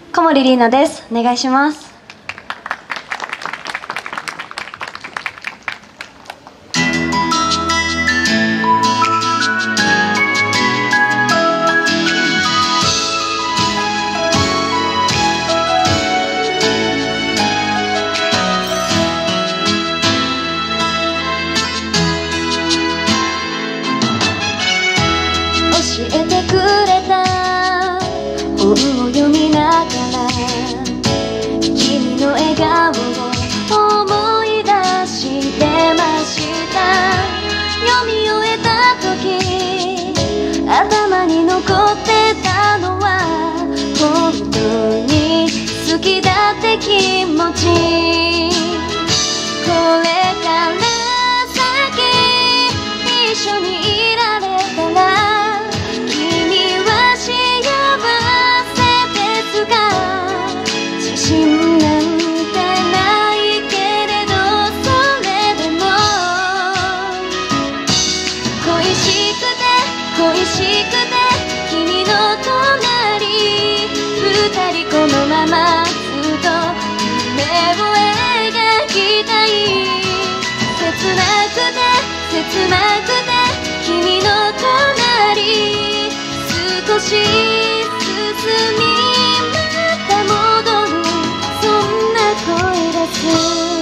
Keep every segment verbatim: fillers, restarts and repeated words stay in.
小森里奈です。お願いします。教えてくれた本を読みながら君の笑顔を思い出してました。読み終えた時頭に残ってたのは本当に好きだって気持ち。これから先一緒にいられたら君は幸せですが自信なんてないけれどそれでも恋しくて恋しくて君の隣二人このままずっと夢を描きたい。切なくて切なくて君の隣少し進みまた戻るそんな声です。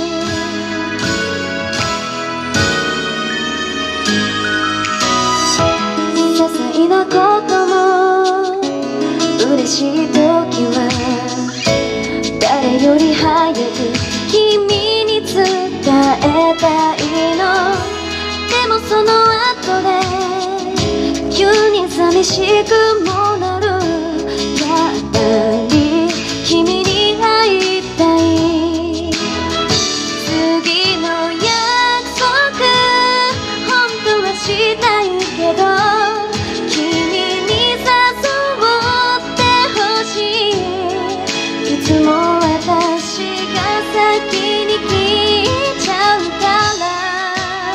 些細なことも嬉しい時は誰より早く君に伝えたいの。でもその後で急に寂しくもなる。やっぱり君に会いたい。次の約束本当はしたいけど君に誘ってほしい。いつも私が先に聞いちゃうから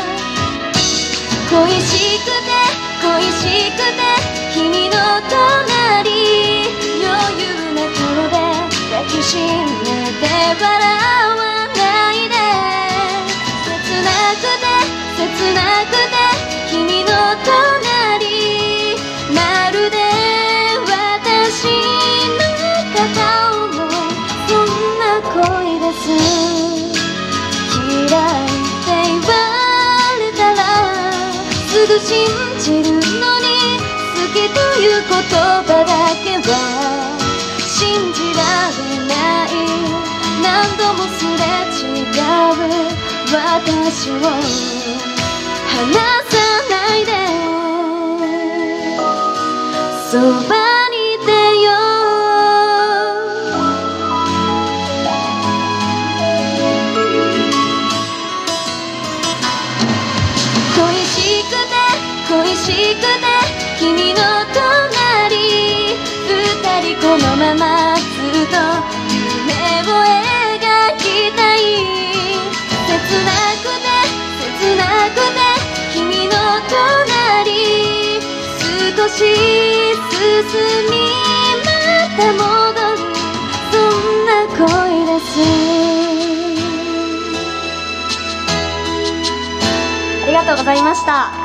恋しくて恋しくて君の隣余裕な顔で抱きしめて笑わないで。切なくて切なくて君の隣まるで私の片思うそんな恋です。嫌いって言われたらすぐ信じるのに好きという言葉だけは信じられない。何度もすれ違う私を離さないでそばにいてよ。恋しくて恋しくて君の隣二人このままずっと夢を描きたい。切なくて切なくて君の隣少し進みまた戻るそんな恋です。ありがとうございました。